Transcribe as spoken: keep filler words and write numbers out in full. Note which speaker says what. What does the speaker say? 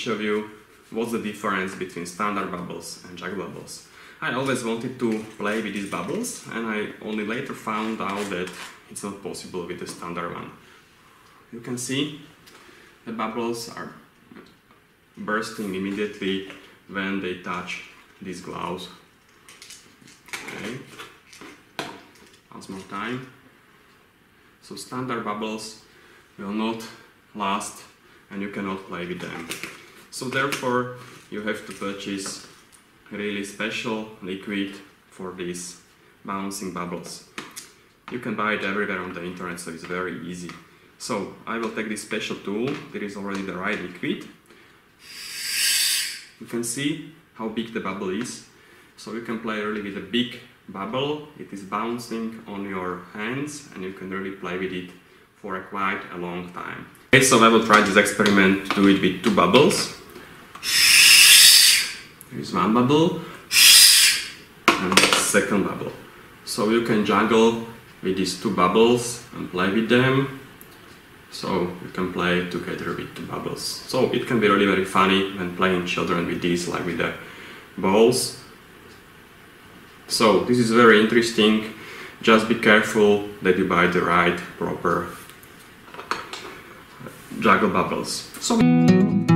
Speaker 1: show you what's the difference between standard bubbles and juggle bubbles. I always wanted to play with these bubbles, and I only later found out that it's not possible with the standard one. You can see the bubbles are bursting immediately when they touch these gloves. Okay. Once more time. So standard bubbles will not last and you cannot play with them. So therefore you have to purchase really special liquid for these bouncing bubbles. You can buy it everywhere on the internet, so it's very easy. So I will take this special tool. There is already the right liquid. You can see how big the bubble is. So you can play really with a big bubble. It is bouncing on your hands and you can really play with it for a quite a long time. Okay, so I will try this experiment to do it with two bubbles. There is one bubble and the second bubble. So you can juggle with these two bubbles and play with them. So you can play together with two bubbles. So it can be really very funny when playing children with these, like with the balls. So this is very interesting. Just be careful that you buy the right proper juggle bubbles. So